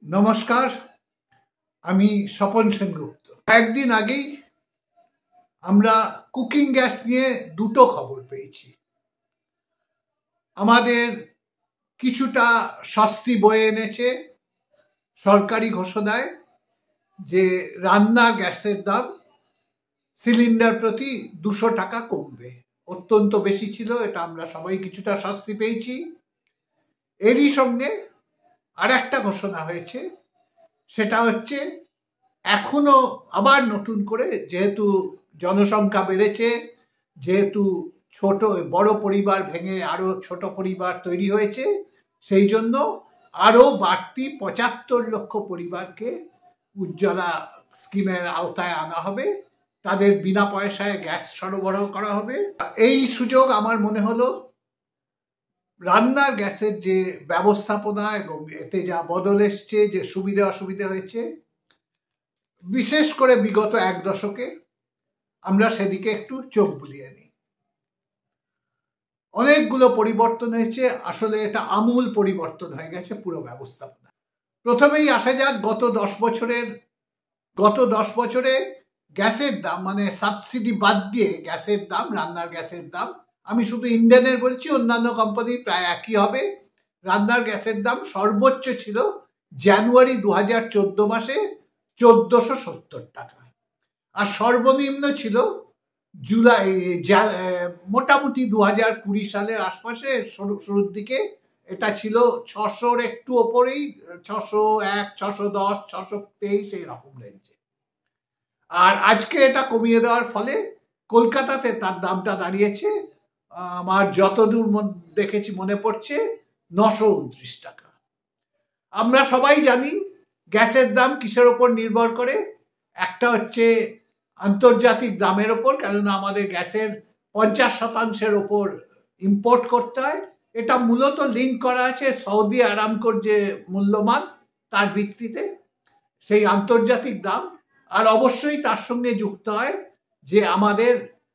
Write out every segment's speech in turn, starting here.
নমস্কার, আমি স্বপন সেনগুপ্ত। একদিন আগেই আমরা কুকিং গ্যাস নিয়ে দুটো খবর পেয়েছি। আমাদের কিছুটা স্বস্তি বয়ে এনেছে সরকারি ঘোষণায় যে রান্নার গ্যাসের দাম সিলিন্ডার প্রতি 200 টাকা কমবে। অত্যন্ত বেশি ছিল, এটা আমরা সবাই কিছুটা স্বস্তি পেয়েছি। এরই সঙ্গে আর একটা ঘোষণা হয়েছে, সেটা হচ্ছে এখনো আবার নতুন করে, যেহেতু জনসংখ্যা বেড়েছে, যেহেতু ছোট বড় পরিবার ভেঙে আরো ছোট পরিবার তৈরি হয়েছে, সেই জন্য আরো বাড়তি 75 লক্ষ পরিবারকে উজ্জ্বলা স্কিমের আওতায় আনা হবে। তাদের বিনা পয়সায় গ্যাস সরবরাহ করা হবে। এই সুযোগ আমার মনে হলো রান্নার গ্যাসের যে ব্যবস্থাপনা এবং এতে যা বদল এসছে, যে সুবিধা অসুবিধা হয়েছে, বিশেষ করে বিগত এক দশকে আমরা সেদিকে একটু চোখ বুলিয়ে নিই। অনেকগুলো পরিবর্তন হয়েছে। আসলে এটা আমূল পরিবর্তন হয়ে গেছে পুরো ব্যবস্থাপনা। প্রথমেই আসা যাক গত 10 বছরে গ্যাসের দাম, মানে সাবসিডি বাদ দিয়ে গ্যাসের দাম, রান্নার গ্যাসের দাম, আমি শুধু ইন্ডেনের বলছি, অন্যান্য কোম্পানি প্রায় একই হবে। রান্নার গ্যাসের দাম সর্বোচ্চ ছিল জানুয়ারি 2014 মাসে 1470 টাকা, আর সর্বনিম্ন ছিল জুলাই, মোটামুটি 2020 সালের আশপাশে শুরুর দিকে এটা ছিল 600-র একটু ওপরেই, 601, 610, 623 এইরকম রেঞ্জে। আর আজকে এটা কমিয়ে দেওয়ার ফলে কলকাতাতে তার দামটা দাঁড়িয়েছে, আমার যতদূর দেখেছি মনে পড়ছে, 929 টাকা। আমরা সবাই জানি গ্যাসের দাম কিসের ওপর নির্ভর করে। একটা হচ্ছে আন্তর্জাতিক দামের ওপর, কেননা আমাদের গ্যাসের 50% ওপর ইম্পোর্ট করতে হয়। এটা মূলত লিঙ্ক করা আছে সৌদি আরামকোর যে মূল্যমান, তার ভিত্তিতে সেই আন্তর্জাতিক দাম। আর অবশ্যই তার সঙ্গে যুক্ত হয় যে আমাদের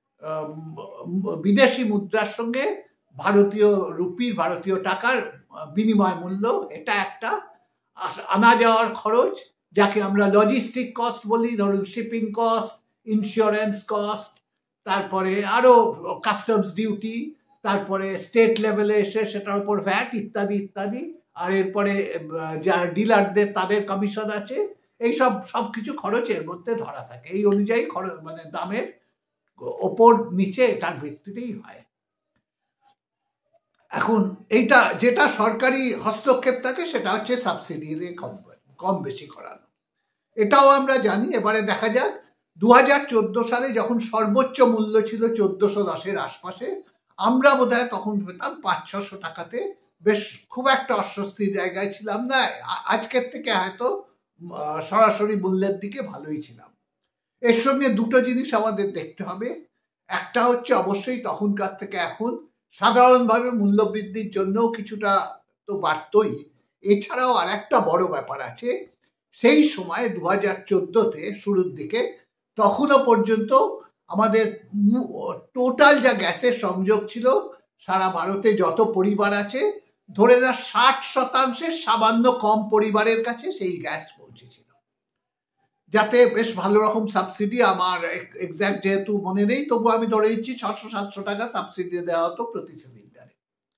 বিদেশি মুদ্রার সঙ্গে ভারতীয় রুপির, ভারতীয় টাকার বিনিময় মূল্য। এটা একটা আনা যাওয়ার খরচ, যাকে আমরা লজিস্টিক কস্ট বলি। ধরুন শিপিং কস্ট, ইন্স্যুরেন্স কস্ট, তারপরে আরো কাস্টমস ডিউটি, তারপরে স্টেট লেভেলে এসে সেটার উপর ভ্যাট ইত্যাদি ইত্যাদি। আর এরপরে যারা ডিলারদের তাদের কমিশন আছে। এই সব কিছু খরচের মধ্যে ধরা থাকে। এই অনুযায়ী খরচ, মানে দামের ওপর নিচে তার ভিত্তিতেই হয়। এখন এইটা যেটা সরকারি হস্তক্ষেপ থাকে, সেটা হচ্ছে সাবসিডি কম বেশি করানো। এটাও আমরা জানি। এবারে দেখা যাক 2014 সালে যখন সর্বোচ্চ মূল্য ছিল 1410-এর আশপাশে, আমরা বোধহয় তখন পেতাম 500-600 টাকাতে। বেশ খুব একটা অস্বস্তির জায়গায় ছিলাম না। আজকের থেকে হয়তো সরাসরি মূল্যের দিকে ভালোই ছিলাম। এর সঙ্গে দুটো জিনিস আমাদের দেখতে হবে। একটা হচ্ছে অবশ্যই তখনকার থেকে এখন সাধারণভাবে মূল্য বৃদ্ধির জন্যও কিছুটা তো বাড়তই। এছাড়াও আর একটা বড় ব্যাপার আছে। সেই সময় 2014-তে শুরুর দিকে, তখনও পর্যন্ত আমাদের টোটাল যা গ্যাসের সংযোগ ছিল সারা ভারতে যত পরিবার আছে, ধরে না 60% সামান্য কম পরিবারের কাছে সেই গ্যাস পৌঁছেছিল, যাতে বেশ ভালো রকম সাবসিডি, আমার এক্সাক্ট যেহেতু মনে নেই, তবু আমি ধরে নিচ্ছি 600-700 টাকা সাবসিডি দেওয়া হতো প্রতি সিলিন্ডারে।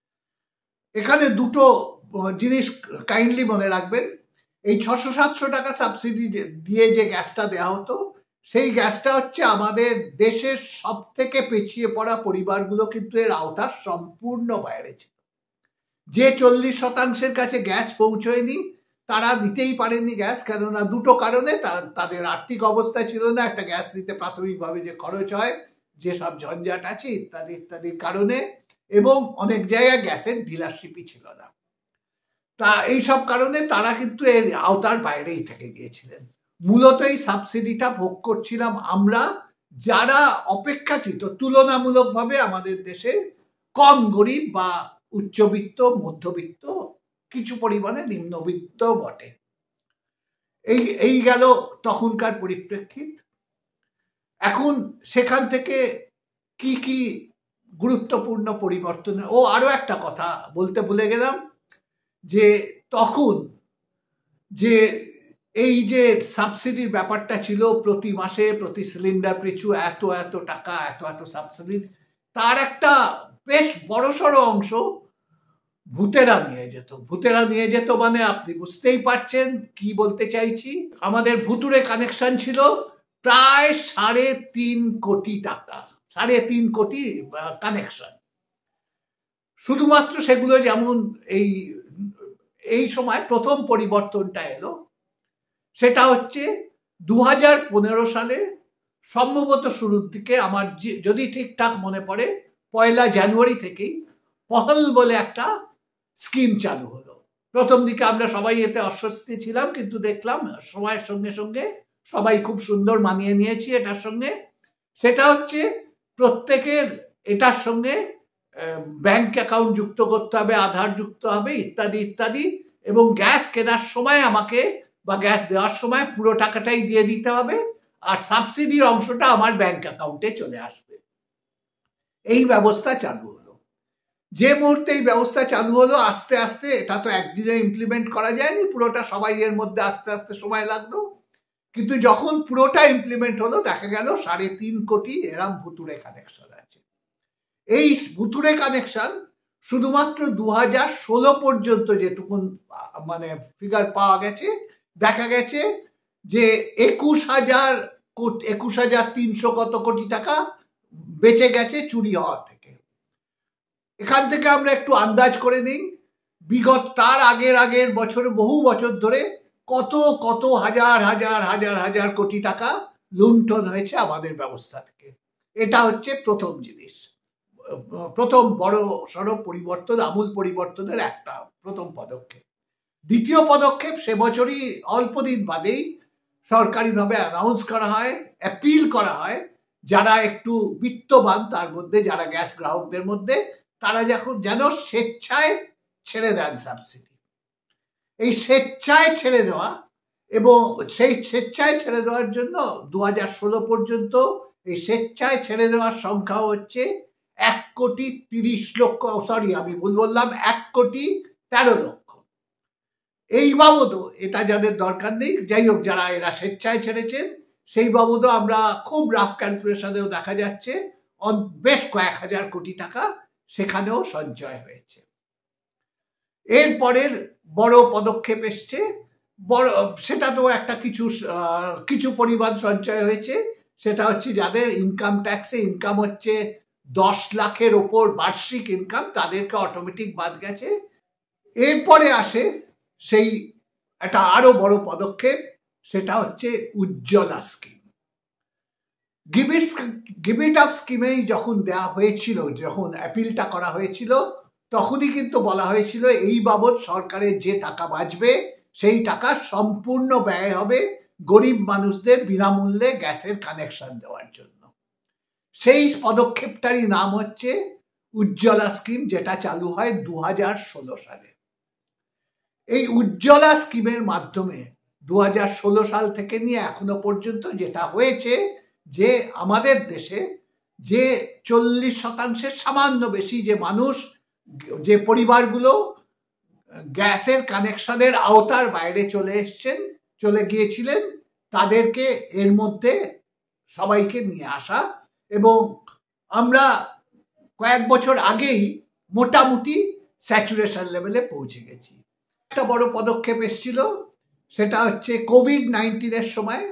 এখানে দুটো জিনিস কাইন্ডলি মনে রাখবেন। এই 600-700 টাকা সাবসিডি দিয়ে যে গ্যাসটা দেওয়া হতো, সেই গ্যাসটা হচ্ছে আমাদের দেশের সব থেকে পিছিয়ে পড়া পরিবারগুলো কিন্তু এর আওতার সম্পূর্ণ বাইরে ছিল। যে 40%-এর কাছে গ্যাস পৌঁছয়নি, তারা দিতেই পারেনি গ্যাস, কেননা দুটো কারণে। তাদের আর্থিক অবস্থা ছিল না, একটা গ্যাস দিতে প্রাথমিকভাবে যে খরচ হয়, যেসব ঝঞ্ঝাট আছে ইত্যাদি ইত্যাদির কারণে, এবং অনেক জায়গায় গ্যাসের ডিলারশিপই ছিল না। তা এইসব কারণে তারা কিন্তু এর আওতার বাইরেই থেকে গিয়েছিলেন। মূলত এই সাবসিডিটা ভোগ করছিলাম আমরা, যারা অপেক্ষাকৃত তুলনামূলকভাবে আমাদের দেশে কম গরিব বা উচ্চবিত্ত, মধ্যবিত্ত, কিছু পরিমাণে নিম্নবিত্ত বটে। এই গেল তখনকার পরিপ্রেক্ষিত। এখন সেখান থেকে কি কি গুরুত্বপূর্ণ পরিবর্তন। আরো একটা কথা বলতে ভুলে গেলাম, যে তখন যে এই যে সাবসিডির ব্যাপারটা ছিল, প্রতি মাসে প্রতি সিলিন্ডার পিছু এত এত টাকা, এত এত সাবসিডি, তার একটা বেশ বড়সড় অংশ ভূতেরা নিয়ে যেত। ভূতেরা নিয়ে যেত মানে আপনি বুঝতেই পারছেন কি বলতে চাইছি। আমাদের ভুতুরে কানেকশন ছিল প্রায় 3.5 কোটি টাকা, 3.5 কোটি কানেকশন। শুধুমাত্র সেগুলো যেমন এই সময় প্রথম পরিবর্তনটা এলো, সেটা হচ্ছে 2015 সালে সম্ভবত শুরুর দিকে, আমার যদি ঠিকঠাক মনে পড়ে 1 জানুয়ারি থেকেই পহল বলে একটা স্কিম চালু হলো। প্রথম দিকে আমরা সবাই এতে অস্বস্তি ছিলাম, কিন্তু দেখলাম সময়ের সঙ্গে সঙ্গে সবাই খুব সুন্দর মানিয়ে নিয়েছি এটার সঙ্গে। সেটা হচ্ছে প্রত্যেকের এটার সঙ্গে ব্যাংক অ্যাকাউন্ট যুক্ত করতে হবে, আধার যুক্ত হবে, ইত্যাদি ইত্যাদি, এবং গ্যাস কেনার সময় আমাকে বা গ্যাস দেওয়ার সময় পুরো টাকাটাই দিয়ে দিতে হবে, আর সাবসিডির অংশটা আমার ব্যাংক অ্যাকাউন্টে চলে আসবে। এই ব্যবস্থা চালু হলো। যে মুহূর্তে এই ব্যবস্থা চালু হলো, আস্তে আস্তে, এটা তো একদিনে ইমপ্লিমেন্ট করা যায়নি, পুরোটা সবাই এর মধ্যে আস্তে আস্তে সময় লাগলো, কিন্তু যখন পুরোটা ইমপ্লিমেন্ট হলো দেখা গেল 3.5 কোটি এরম ভুতুরে কানেকশন আছে। এই ভুতুরে কানেকশন শুধুমাত্র 2016 পর্যন্ত যেটুকুন মানে ফিগার পাওয়া গেছে, দেখা গেছে যে 21,300 কত কোটি টাকা বেঁচে গেছে চুরি হওয়ার থেকে। এখান থেকে আমরা একটু আন্দাজ করে নিই, বিগত তার আগের বছরে, বহু বছর ধরে কত কত হাজার হাজার হাজার হাজার কোটি টাকা লুণ্ঠন হয়েছে আমাদের ব্যবস্থা থেকে। এটা হচ্ছে প্রথম জিনিস, প্রথম বড় সড় পরিবর্তন, আমূল পরিবর্তনের একটা প্রথম পদক্ষেপ। দ্বিতীয় পদক্ষেপ সে বছরই অল্প দিন বাদেই সরকারিভাবে অ্যানাউন্স করা হয়, অ্যাপিল করা হয়, যারা একটু বিত্তবান তার মধ্যে, যারা গ্যাস গ্রাহকদের মধ্যে, তারা যেন স্বেচ্ছায় ছেড়ে দেন সাবসিডি। এই স্বেচ্ছায় ছেড়ে দেওয়া, এবং সেই স্বেচ্ছায় ছেড়ে দেওয়ার জন্য 2016 পর্যন্ত এই স্বেচ্ছায় ছেড়ে দেওয়ার সংখ্যা হচ্ছে 1,30,00,000, সরি আমি ভুল বললাম, 1,13,00,000। এই বাবদও, এটা যাদের দরকার নেই, যাই হোক, যারা এরা স্বেচ্ছায় ছেড়েছেন সেই বাবদও আমরা খুব রাফ ক্যালকুলেশনেও দেখা যাচ্ছে বেশ কয়েক হাজার কোটি টাকা সেখানেও সঞ্চয় হয়েছে। এরপরের বড় পদক্ষেপ এসছে, সেটা তো একটা কিছু পরিমাণ সঞ্চয় হয়েছে, সেটা হচ্ছে যাদের ইনকাম ট্যাক্সে ইনকাম হচ্ছে 10 লাখের ওপর বার্ষিক ইনকাম, তাদেরকে অটোমেটিক বাদ গেছে। এরপরে আসে সেই একটা আরো বড় পদক্ষেপ, সেটা হচ্ছে Ujjwala scheme. Give it up স্কিমেই যখন দেওয়া হয়েছিল, যখন অ্যাপিলটা করা হয়েছিল, তখনই কিন্তু বলা হয়েছিল এই বাবদ সরকারের যে টাকা বাঁচবে সেই টাকা সম্পূর্ণ ব্যয় হবে গরিব মানুষদের বিনামূল্যে গ্যাসের কানেকশন দেওয়ার জন্য। সেই পদক্ষেপটারই নাম হচ্ছে উজ্জ্বলা স্কিম, যেটা চালু হয় 2016 সালে। এই উজ্জ্বলা স্কিমের মাধ্যমে 2016 সাল থেকে নিয়ে এখনো পর্যন্ত যেটা হয়েছে, যে আমাদের দেশে যে 40% সামান্য বেশি যে মানুষ, যে পরিবারগুলো গ্যাসের কানেকশনের আওতার বাইরে চলে গিয়েছিলেন, তাদেরকে এর মধ্যে সবাইকে নিয়ে আসা, এবং আমরা কয়েক বছর আগেই মোটামুটি স্যাচুরেশন লেভেলে পৌঁছে গেছি। একটা বড় পদক্ষেপ এসেছিল, সেটা হচ্ছে কোভিড-19 সময়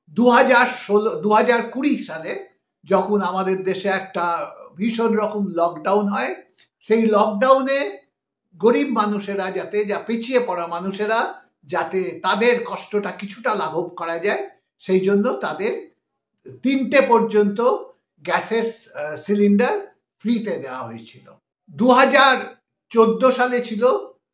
2020 সালে, যখন আমাদের দেশে একটা ভীষণ রকম লকডাউন হয়। সেই লকডাউনে গরিব মানুষেরা যাতে, যা পিছিয়ে পড়া মানুষেরা যাতে তাদের কষ্টটা কিছুটা লাঘব করা যায়, সেই জন্য তাদের 3টে পর্যন্ত গ্যাসের সিলিন্ডার ফ্রিতে দেওয়া হয়েছিল। 2014 সালে ছিল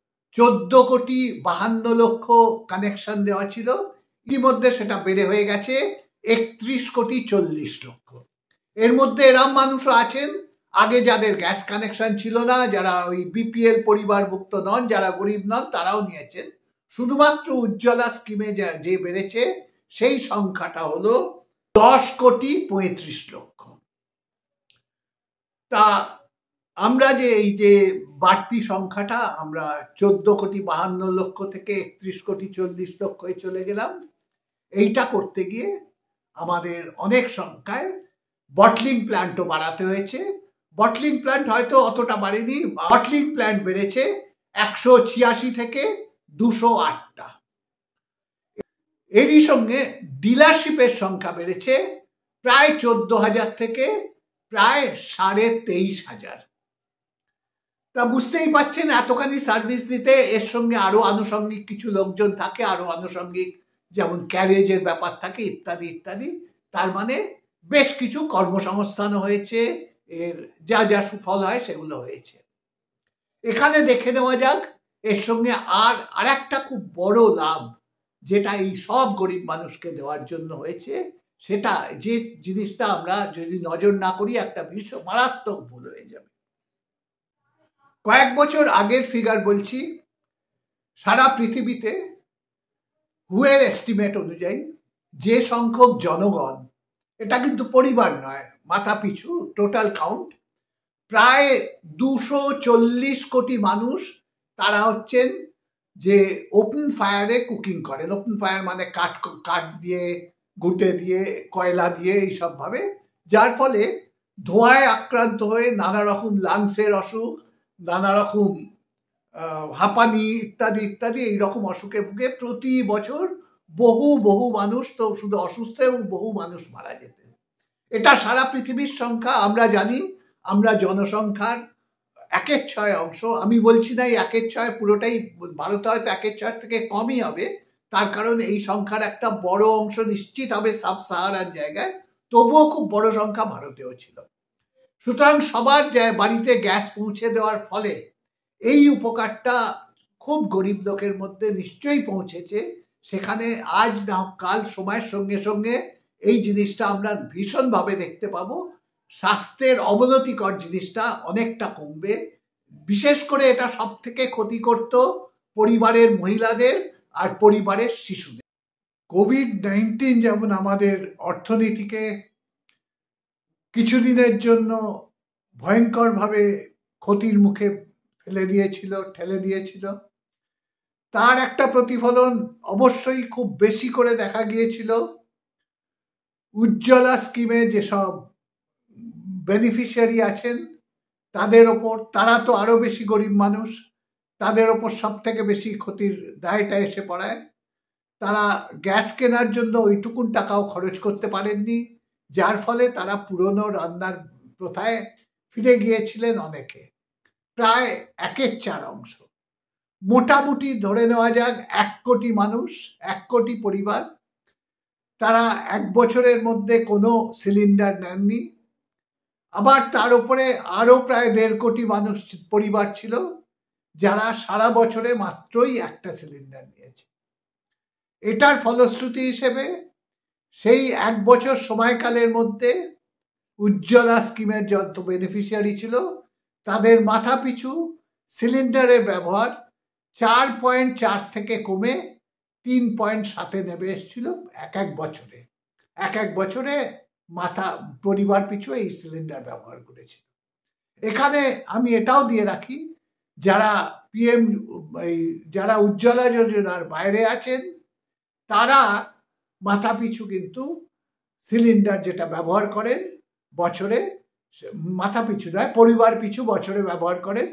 14,52,00,000 কানেকশন দেওয়া ছিল, ইতিমধ্যে সেটা বেড়ে হয়ে গেছে 31,40,00,000। এর মধ্যে এরম মানুষও আছেন আগে যাদের গ্যাস কানেকশন ছিল না, যারা ওই বিপিএল পরিবারভুক্ত নন, যারা গরিব নন, তারাও নিয়েছেন। শুধুমাত্র উজ্জ্বলা স্কিমে যে বেড়েছে সেই সংখ্যাটা হলো 10,35,00,000। তা আমরা যে এই যে বাড়তি সংখ্যাটা আমরা 14,52,00,000 থেকে 31,40,00,000 চলে গেলাম, এইটা করতে গিয়ে আমাদের অনেক সংখ্যায় বটলিং প্ল্যান্টও বাড়াতে হয়েছে। বটলিং প্ল্যান্ট হয়তো অতটা বাড়েনি, বটলিং প্ল্যান্ট বেড়েছে 186 থেকে 208টা। এরই সঙ্গে ডিলারশিপের সংখ্যা বেড়েছে প্রায় 14,000 থেকে প্রায় 23,500। তা বুঝতেই পাচ্ছেন এতখানি সার্ভিস দিতে এর সঙ্গে আরো আনুষঙ্গিক কিছু লোকজন থাকে, আরো আনুষঙ্গিক যেমন ক্যারেজের ব্যাপার থাকে ইত্যাদি ইত্যাদি। তার মানে বেশ কিছু কর্মসংস্থানও হয়েছে, এর যা যা সুফল হয় সেগুলো হয়েছে। এখানে দেখে নেওয়া যাক এর সঙ্গে আর একটা খুব বড় লাভ যেটা এই সব গরিব মানুষকে দেওয়ার জন্য হয়েছে, সেটা যে জিনিসটা আমরা যদি নজর না করি একটা বিশ্ব মারাত্মক ভুল হয়ে যাবে। কয়েক বছর আগের ফিগার বলছি, সারা পৃথিবীতে হুয়ের এস্টিমেট অনুযায়ী যে সংখ্যক জনগণ, এটা কিন্তু পরিবার নয়, মাথা পিছু টোটাল কাউন্ট, প্রায় 240 কোটি মানুষ তারা হচ্ছেন যে ওপেন ফায়ারে কুকিং করেন। ওপেন ফায়ার মানে কাঠ দিয়ে, ঘুঁটে দিয়ে, কয়লা দিয়ে এইসব ভাবে, যার ফলে ধোঁয়ায় আক্রান্ত হয়ে নানা রকম লাংসের অসুখ, নানা রকম হাঁপানি ইত্যাদি ইত্যাদি এইরকম অসুখে ভুগে প্রতি বছর বহু বহু মানুষ, তো শুধু অসুস্থ এবং বহু মানুষ মারা যেতেন। এটা সারা পৃথিবীর সংখ্যা। আমরা জানি আমরা জনসংখ্যার 1/6 অংশ। আমি বলছি না 1/6 পুরোটাই, ভারতে হয়তো 1/6 থেকে কমই হবে, তার কারণ এই সংখ্যার একটা বড় অংশ নিশ্চিত হবে সাব সাহারান জায়গায়, তবুও খুব বড় সংখ্যা ভারতেও ছিল। সুতরাং সবার বাড়িতে গ্যাস পৌঁছে দেওয়ার ফলে এই উপকারটা খুব গরিব লোকের মধ্যে নিশ্চয়ই পৌঁছেছে। সেখানে আজ না কাল সময়ের সঙ্গে সঙ্গে এই জিনিসটা আমরা ভীষণভাবে দেখতে পাবো। স্বাস্থ্যের অবনতিকর জিনিসটা অনেকটা কমবে। বিশেষ করে এটা সব থেকে ক্ষতি করত পরিবারের মহিলাদের আর পরিবারের শিশুদের। কোভিড-19 যেমন আমাদের অর্থনীতিকে কিছুদিনের জন্য ভয়ঙ্করভাবে ক্ষতির মুখে ঠেলে দিয়েছিল, তার একটা প্রতিফলন অবশ্যই খুব বেশি করে দেখা গিয়েছিল উজ্জ্বলা স্কিমে যেসব বেনিফিশিয়ারি আছেন তাদের ওপর। তারা তো আরো বেশি গরিব মানুষ, তাদের ওপর সব থেকে বেশি ক্ষতির দায়টা এসে পড়ায়। তারা গ্যাস কেনার জন্য ওইটুকুন টাকাও খরচ করতে পারেননি, যার ফলে তারা পুরনো রান্নার প্রথায় ফিরে গিয়েছিলেন অনেকে, প্রায় 1/4 অংশ। মোটামুটি ধরে নেওয়া যাক 1 কোটি মানুষ, 1 কোটি পরিবার, তারা 1 বছরের মধ্যে কোনো সিলিন্ডার নেননি। আবার তার উপরে আরো প্রায় 1.5 কোটি মানুষ পরিবার ছিল যারা সারা বছরে মাত্রই একটা সিলিন্ডার নিয়েছে। এটার ফলশ্রুতি হিসেবে সেই 1 বছর সময়কালের মধ্যে উজ্জ্বলা স্কিমের যত বেনিফিশিয়ারি ছিল তাদের মাথা পিছু সিলিন্ডারের ব্যবহার 4.4 থেকে কমে 3.7 নেমে এসেছিল এক এক বছরে মাথা পরিবার পিছু এই সিলিন্ডার ব্যবহার করেছিল। এখানে আমি এটাও দিয়ে রাখি, যারা উজ্জ্বলা যোজনার বাইরে আছেন তারা মাথা পিছু কিন্তু সিলিন্ডার যেটা ব্যবহার করেন বছরে, মাথা পিছু নয় পরিবার পিছু বছরে ব্যবহার করেন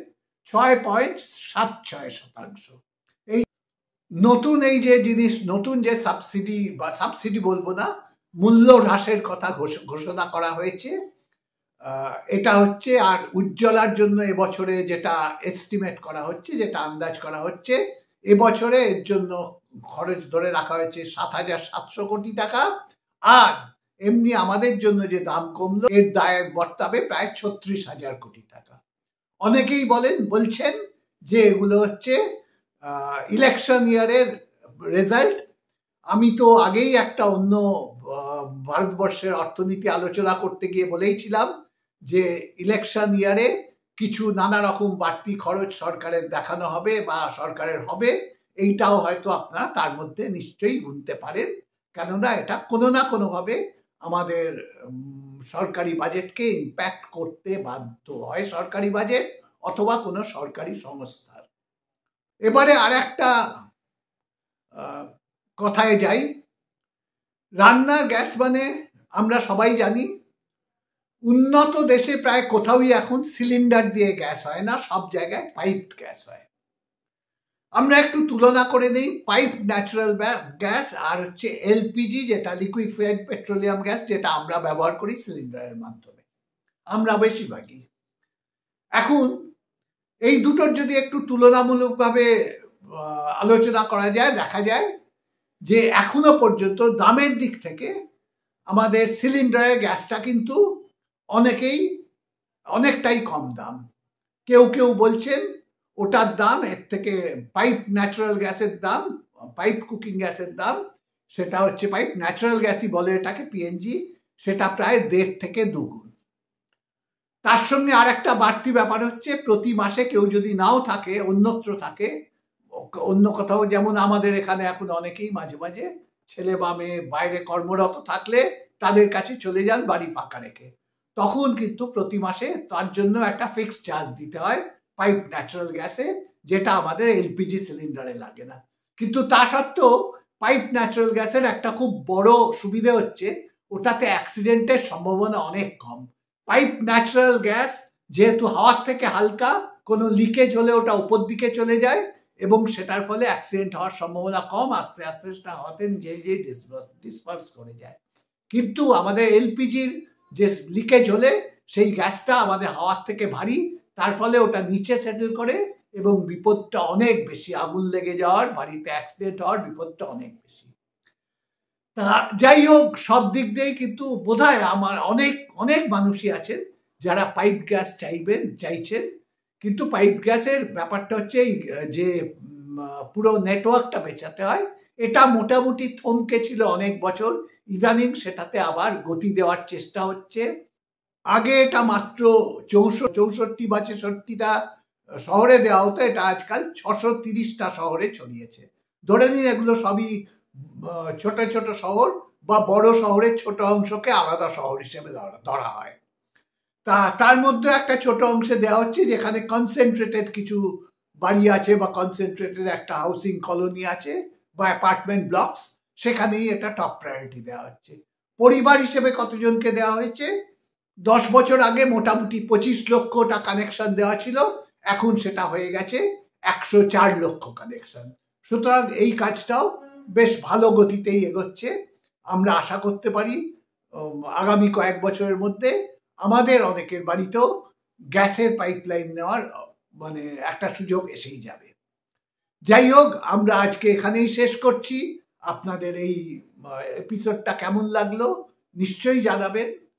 6.76%। এই নতুন এই যে জিনিস, নতুন যে সাবসিডি বা সাবসিডি বলবো না, মূল্য হ্রাসের কথা ঘোষণা করা হয়েছে, এটা হচ্ছে। আর উজ্জ্বলার জন্য এবছরে যেটা এস্টিমেট করা হচ্ছে, যেটা আন্দাজ করা হচ্ছে, এবছরে এর জন্য খরচ ধরে রাখা হয়েছে 7,700 কোটি টাকা। আর এমনি আমাদের জন্য যে দাম কমলো এর দায় বর্তাবে প্রায় 36,000 কোটি টাকা। অনেকেই বলছেন যে এগুলো হচ্ছে ইলেকশন ইয়ারের রেজাল্ট। আমি তো আগেই একটা অন্য ভারতবর্ষের অর্থনীতি আলোচনা করতে গিয়ে বলেইছিলাম যে ইলেকশন ইয়ারে কিছু নানা রকম বাড়তি খরচ সরকারের দেখানো হবে বা সরকারের হবে, এইটাও হয়তো আপনারা তার মধ্যে নিশ্চয়ই গুনতে পারেন, কেননা এটা কোনো না কোনোভাবে আমাদের সরকারি বাজেটকে ইম্প্যাক্ট করতে বাধ্য হয়, সরকারি বাজেট অথবা কোনো সরকারি সংস্থার। এবারে আর একটা কথায় যাই, রান্নার গ্যাস মানে আমরা সবাই জানি উন্নত দেশে প্রায় কোথাওই এখন সিলিন্ডার দিয়ে গ্যাস হয় না, সব জায়গায় পাইপড গ্যাস হয়। আমরা একটু তুলনা করে নিই পাইপ ন্যাচারাল গ্যাস আর হচ্ছে এলপিজি, যেটা লিকুইফাইড পেট্রোলিয়াম গ্যাস, যেটা আমরা ব্যবহার করি সিলিন্ডারের মাধ্যমে, আমরা বেশিরভাগই। এখন এই দুটোর যদি একটু তুলনামূলকভাবে আলোচনা করা যায়, দেখা যায় যে এখনো পর্যন্ত দামের দিক থেকে আমাদের সিলিন্ডারের গ্যাসটা কিন্তু অনেকটাই কম দাম। কেউ কেউ বলছেন ওটার দাম এর থেকে পাইপ ন্যাচারাল গ্যাসের দাম, পাইপ কুকিং গ্যাসের দাম, সেটা হচ্ছে পাইপ ন্যাচারাল গ্যাসই বলে এটাকে, পিএনজি, সেটা প্রায় 1.5 থেকে 2 গুণ। তার সঙ্গে আর একটা বাড়তি ব্যাপার হচ্ছে প্রতি মাসে কেউ যদি নাও থাকে, অন্যত্র থাকে, অন্য কোথাও, যেমন আমাদের এখানে এখন অনেকেই মাঝে মাঝে ছেলে বা মেয়ে বাইরে কর্মরত থাকলে তাদের কাছে চলে যান বাড়ি ফাঁকা রেখে, তখন কিন্তু প্রতি মাসে তার জন্য একটা ফিক্সড চার্জ দিতে হয় পাইপ ন্যাচারাল গ্যাসে, যেটা আমাদের এলপিজি সিলিন্ডারে লাগে না। কিন্তু তা সত্ত্বেও পাইপ ন্যাচারাল গ্যাসের একটা খুব বড় সুবিধে হচ্ছে ওটাতে অ্যাক্সিডেন্টের সম্ভাবনা অনেক কম। পাইপ ন্যাচারাল গ্যাস যেহেতু হাওয়ার থেকে হালকা, কোনো লিকেজ হলে ওটা উপর দিকে চলে যায় এবং সেটার ফলে অ্যাক্সিডেন্ট হওয়ার সম্ভাবনা কম, আস্তে আস্তে সেটা হাওয়াতে নিজে নিজেই ডিসপার্স করে যায়। কিন্তু আমাদের এলপিজির যে লিকেজ হলে সেই গ্যাসটা আমাদের হাওয়ার থেকে ভারী, তার ফলে ওটা নিচে সেটেল করে এবং বিপদটা অনেক বেশি, আগুন লেগে যাওয়ার, বাড়িতে অ্যাক্সিডেন্ট হওয়ার বিপদটা অনেক বেশি। তা যাই হোক, সব দিক দিয়েই কিন্তু বোধহয় আমার অনেক মানুষই আছেন যারা পাইপ গ্যাস চাইছেন। কিন্তু পাইপ গ্যাসের ব্যাপারটা হচ্ছে যে পুরো নেটওয়ার্কটা বেচাতে হয়, এটা মোটামুটি থমকে ছিল অনেক বছর, ইদানিং সেটাতে আবার গতি দেওয়ার চেষ্টা হচ্ছে। আগে এটা মাত্র 64 বা 66টা শহরে দেওয়া হতো, এটা আজকাল 630টা শহরে ছড়িয়েছে। ধরে নিন এগুলো সবই ছোট ছোট শহর বা বড় শহরের ছোট অংশকে আলাদা শহর হিসেবে ধরা হয়। তার মধ্যে একটা ছোট অংশে দেওয়া হচ্ছে যেখানে কনসেন্ট্রেটেড কিছু বাড়ি আছে বা কনসেন্ট্রেটেড একটা হাউসিং কলোনি আছে বা অ্যাপার্টমেন্ট ব্লকস, সেখানেই এটা টপ প্রায়োরিটি দেওয়া হচ্ছে। পরিবার হিসেবে কতজনকে দেওয়া হয়েছে? 10 বছর আগে মোটামুটি 25 লক্ষটা কানেকশন দেওয়া ছিল, এখন সেটা হয়ে গেছে 104 লক্ষ কানেকশন। সুতরাং এই কাজটাও বেশ ভালো গতিতেই এগোচ্ছে। আমরা আশা করতে পারি আগামী কয়েক বছরের মধ্যে আমাদের অনেকের বাড়িতেও গ্যাসের পাইপলাইন নেওয়ার একটা সুযোগ এসেই যাবে। যাই হোক, আমরা আজকে এখানেই শেষ করছি। আপনাদের এই এপিসোডটা কেমন লাগলো নিশ্চয়ই জানাবেন।